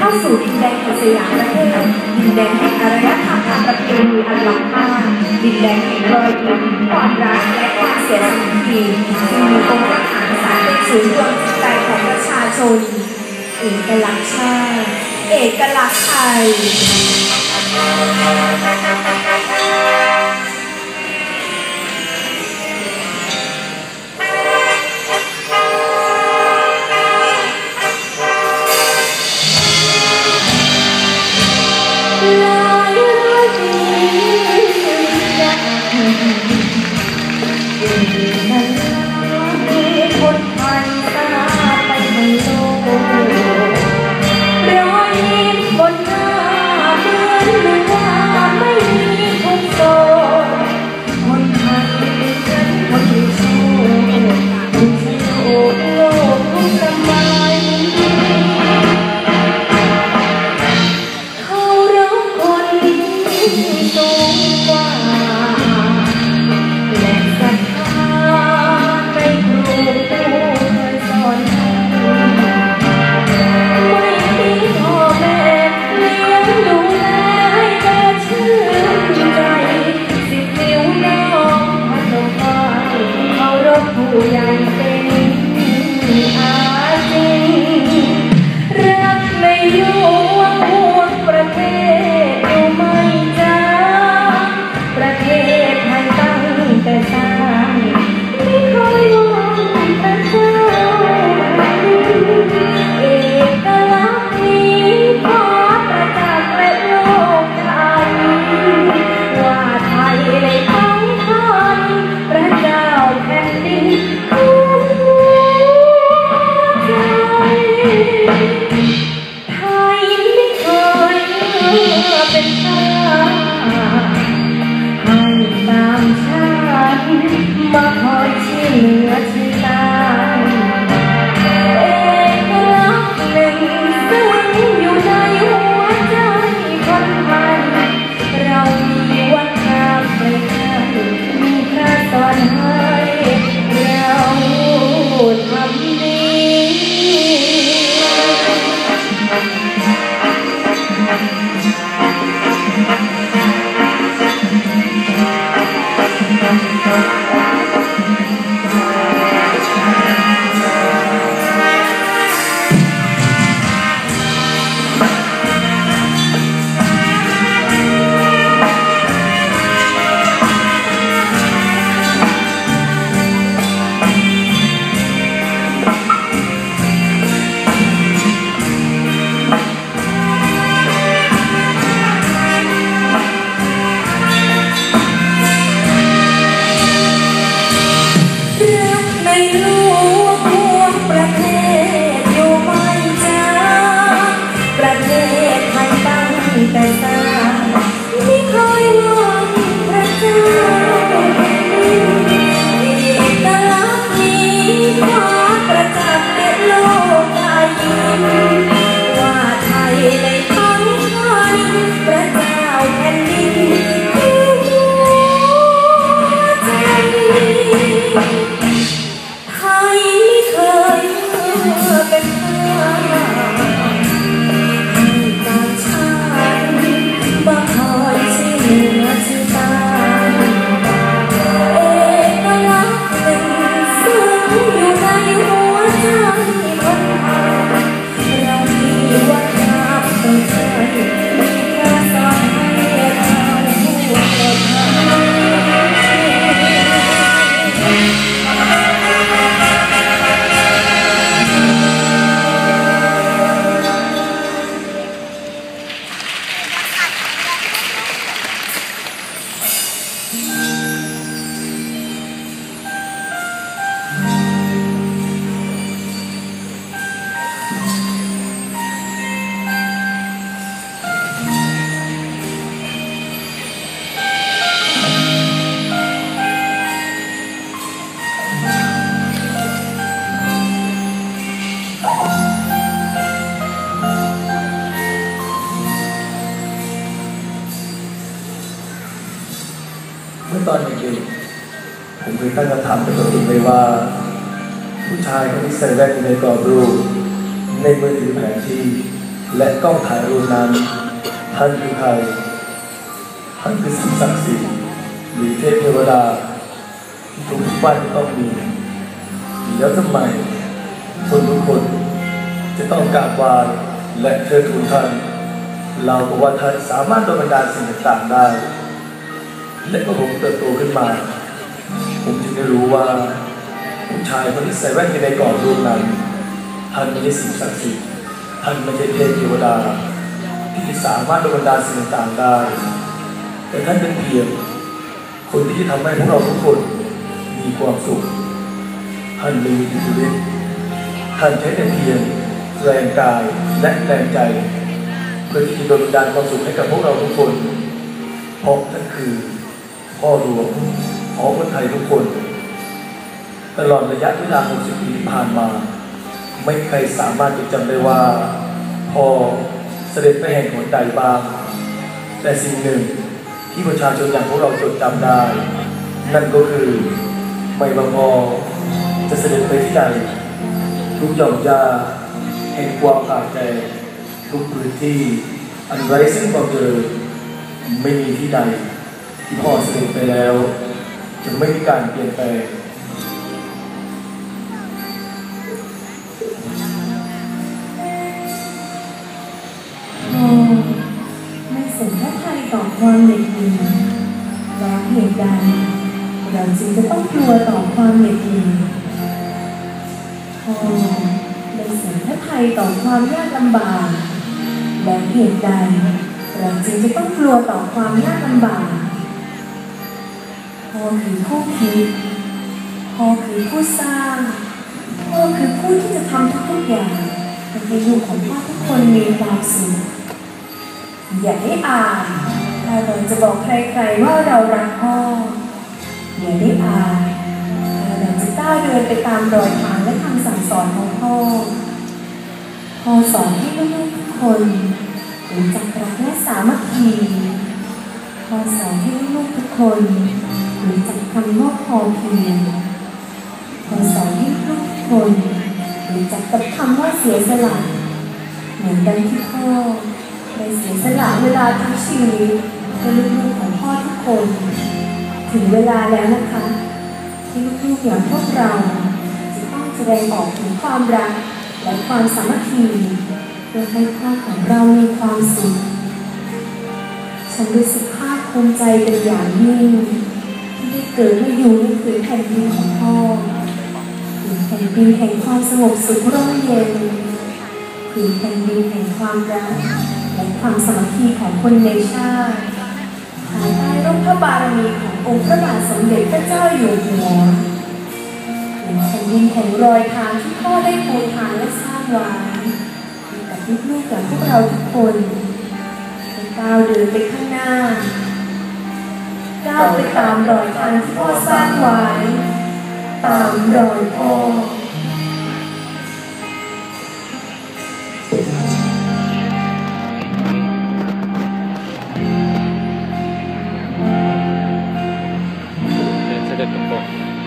าสู่ดินแดนแห่งสยามประเทศดินแดนแห่งอารยธรรมทางประเพณีอันล้ำค่าดินแดนแห่งรอยยิ้มความรักและความเสียสละที่มีองค์พระมหากษัตริย์เป็นศูนย์รวมจิตใจของประชาชนเอกลักษณ์ชาติเอกลักษณ์ไทยเมื่อตอนเด็กๆผมเคยตั้งคำถามกับตัวเองไว้ว่าผู้ชายคนที่ใส่แว่นในกรอบรูปในมือถือแผนที่และกล้องถ่ายรูปนั้นท่านคือใครท่านคือสิ่งศักดิ์สิทธิ์หรือเทพเทวดาที่ทุกบ้านต้องมีแล้วทำไมคนทุกคนจะต้องกราบไหว้และเชิดทูลท่านเราบอกว่าท่านสามารถดลบันดาลสิ่งต่างๆได้และก็ผมเติบโตขึ้นมาผมจึงได้รู้ว่าผู้ชายคนที่ใส่แว่นอยู่ในกรอบรูปนั้นท่านไม่ใช่สิ่งศักดิ์สิทธิ์ท่านไม่ใช่เทพเทวดาที่สามารถดลบันดาลสิ่งต่างๆได้แต่ท่านเป็นเพียงคนที่ทำให้พวกเราทุกคนมีความสุขท่านมีอิทธิฤทธิ์ท่านใช้แต่เพียงแรงกายและแรงใจเพื่อที่จะดลบันดาลความสุขให้กับพวกเราทุกคนเพราะท่านคือพ่อหลวงของคนไทยทุกคนตลอดระยะเวลา 60 ปีที่ผ่านมาไม่มีใครสามารถจะจำได้ว่าพ่อเสด็จไปแห่งหนใดบ้างแต่สิ่งหนึ่งที่ประชาชนอย่างพวกเราจดจำได้นั่นก็คือไม่ว่าพ่อจะเสด็จไปที่ใดทุกหย่อมยาแห่งความขาดแคลนทุกพื้นที่อันไร้ซึ่งความเจริญไม่มีที่ใดที่พ่อเสด็จไปแล้วจะไม่มีการเปลี่ยนแปลงไม่สนพระทัยต่อความเหน็ดเหนื่อยและเหตุใดเราจึงจะต้องกลัวต่อความเหน็ดเหนื่อยไม่สนพระทัยต่อความยากลำบากและเหตุใดเราจึงจะต้องกลัวต่อความยากลำบากพ่อคือผู้คิดพ่อคือผู้สร้างพ่อคือผู้ที่จะทำทุกอย่างให้ลูกของพ่อทุกคนมีความสุขอย่าได้อายถ้าเราจะบอกใครๆว่าเรารักพ่ออย่าได้อายถ้าเราจะก้าวเดินไปตามรอยทางและคำสั่งสอนของพ่อพ่อสอนให้ลูกๆทุกคนรู้จักรักและสามัคคีพ่อสอนให้ลูกๆทุกคนรู้จักคำว่าพอเพียงพ่อสอนให้ลูกทุกคนรู้จักกับคำว่าเสียสละเหมือนกันที่พ่อได้เสียสละเวลาทั้งชีวิตเพื่อลูกๆของพ่อทุกคนถึงเวลาแล้วนะคะที่ลูกๆอย่างพวกเราจะต้องแสดงออกถึงความรักและความสามัคคีเพื่อให้พ่อของเรามีความสุขฉันรู้สึกภาคภูมิใจเป็นอย่างยิ่งที่ได้เกิดมาอยู่ในผืนแผ่นดินของพ่อผืนแผ่นดินแห่งความสงบสุขร่มเย็นผืนแผ่นดินแห่งความรักและความสามัคคีของคนในชาติภายใต้ร่มพระบารมีขององค์พระบาทสมเด็จพระเจ้าอยู่หัวผืนแผ่นดินแห่งรอยทางที่พ่อได้ปูทางและสร้างไว้กับลูกๆอย่างพวกเราทุกคนก้าวเดินไปข้างหน้าก้าวไปตามรอยทางที่พ่อสร้างไว้ตามรอยพ่อเสด็จพ่อ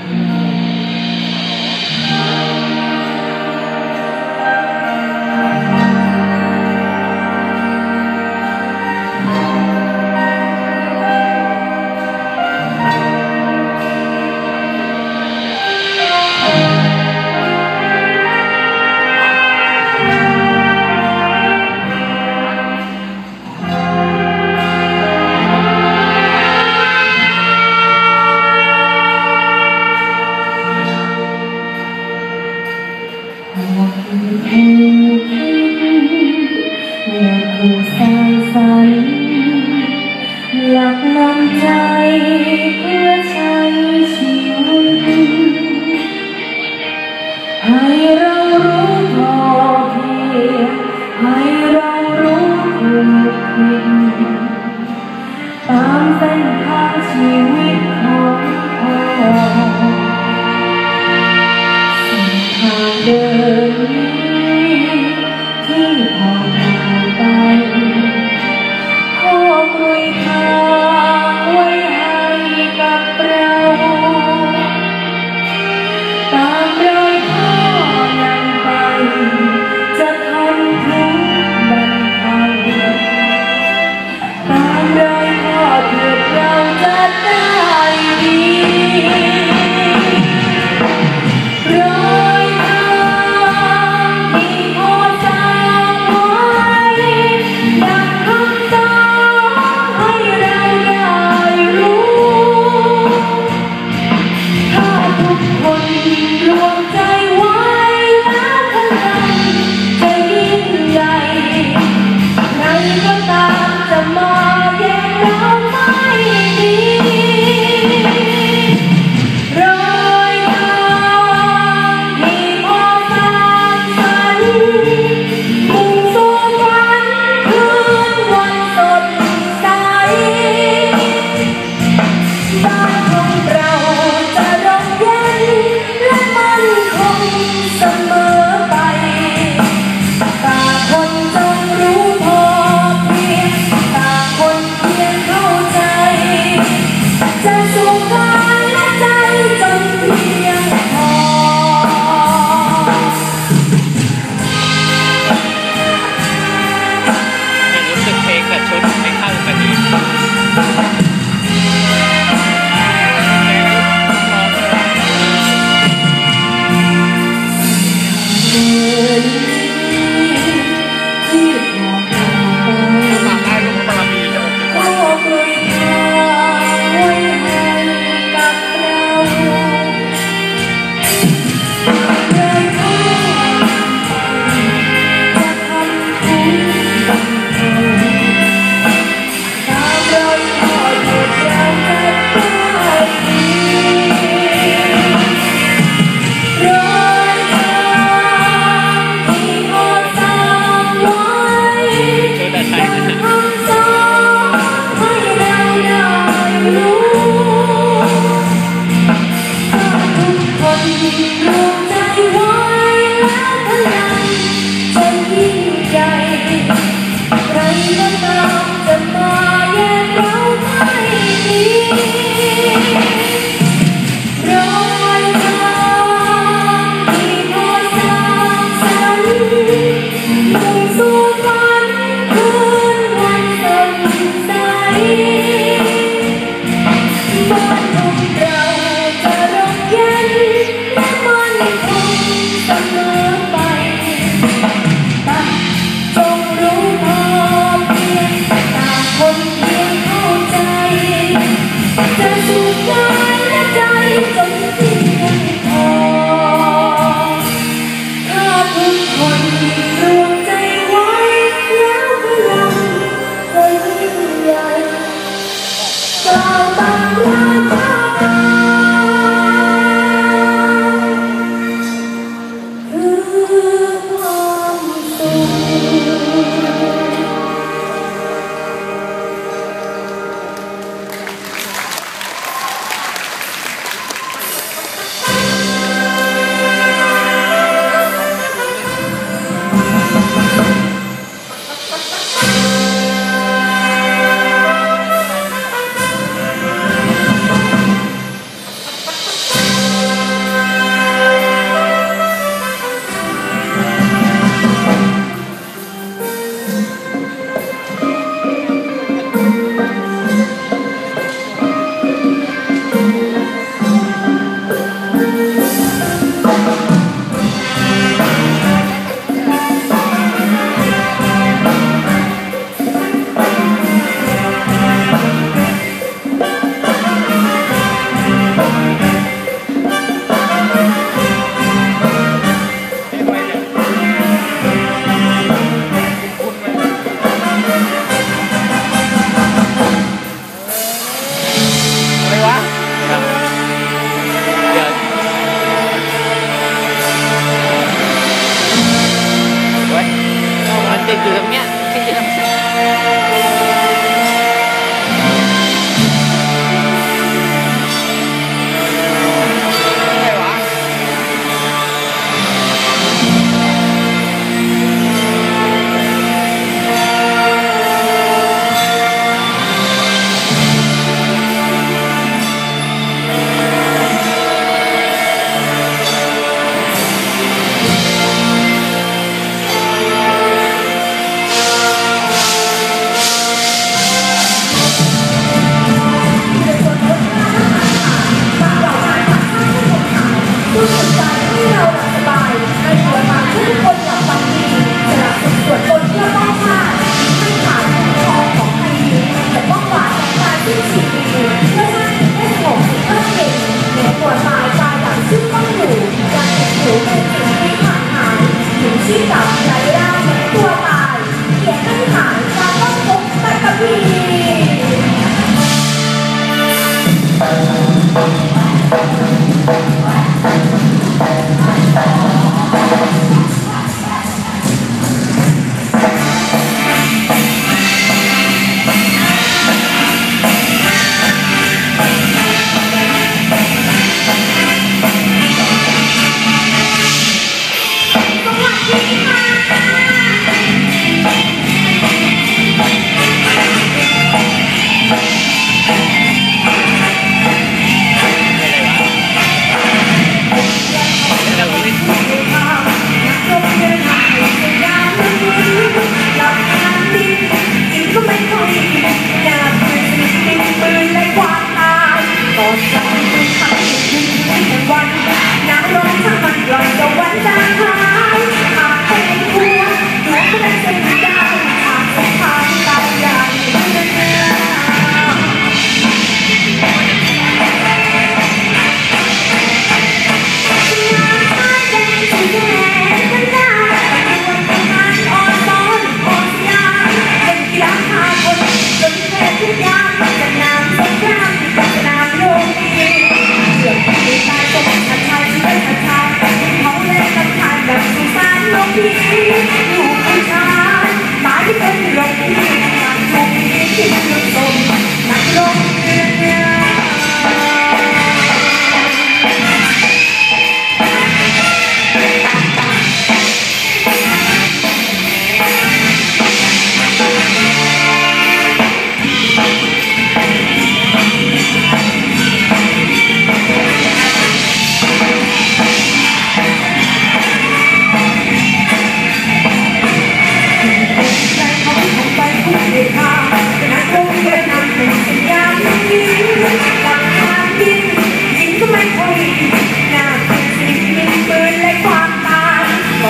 หลักนำใจเพื่อใช้ชีวิตให้เรารู้พอเพียงให้เรารู้ถูกผิดตามเส้นทางชีวิตของพ่อเส้นทางเดินนี้ที่พ่อผ่านไปพ่อกลุยทางไว้ให้กับเราตามรอยพ่อนั้นไปจะทำถึงวัน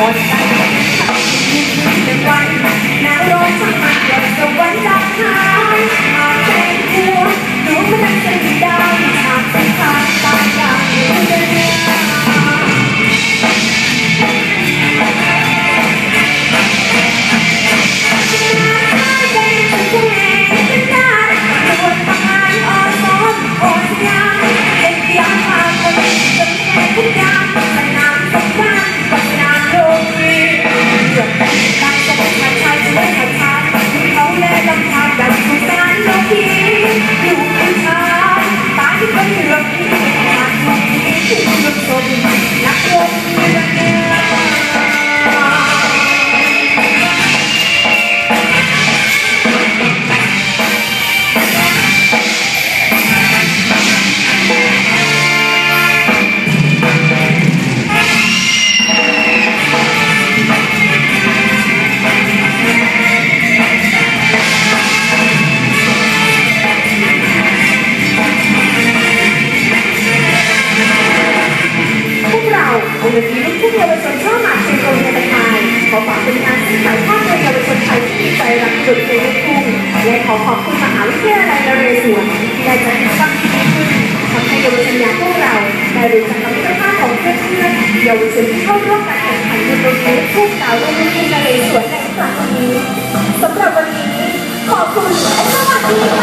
ดใจเป็นวันน้ำร้อนช่างมันเกิดสวรรค์ดับหายอาบแสงหัวหนูมันเป็นดาวอาบสังขารตายกลางเดือนองค์ดนตรีลูกทุ่งเยาวชนช่อหมากเป็นโรงเรียนไทยขอฝากเป็นงานที่ถ่ายทอดโดยเยาวชนไทยที่มีใจรักจุดเพลงลูกทุ่งและขอขอบคุณมหาวิทยาลัยนเรศวรที่ได้จัดกิจกรรมที่ดีขึ้นทำให้เยาวชนอย่างพวกเราได้รู้จักกับมิตรภาพของเพื่อนๆเยาวชนที่เข้าร่วมการแข่งขันดนตรีลูกทุ่งสาวโรงเรียนนเรศวรในครั้งนี้สำหรับวันนี้ขอบคุณและสวัสดี